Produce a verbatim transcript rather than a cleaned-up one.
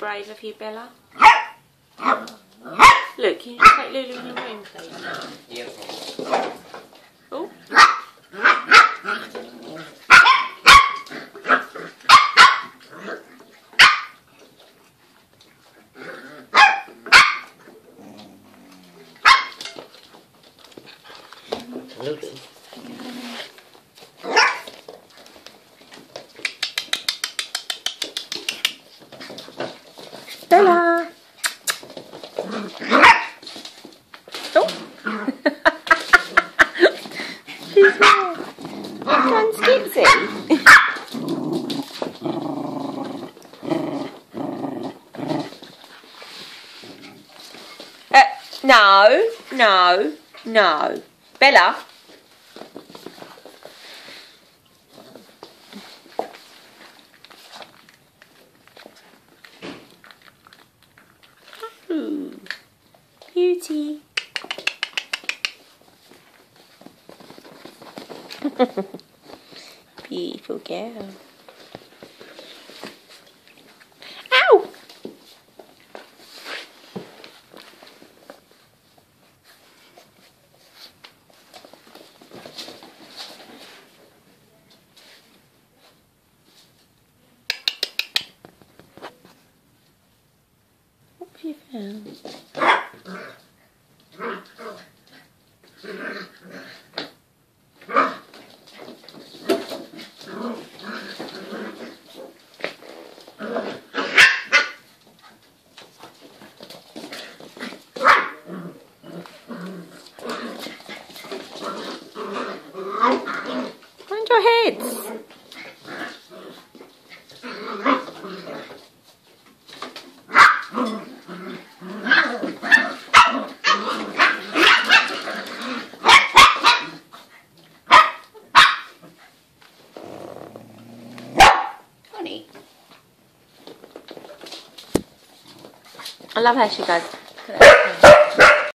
brave of you, Bella. Look, can you take Lulu in your room, please? Yep. Oh. Looks. Bella. Oh. She's not. Gone skitsy. uh, no, no, no. Bella. Ooh, beauty. Beautiful girl. Ow! What have you found? Mind your heads. Honey. I love how she goes.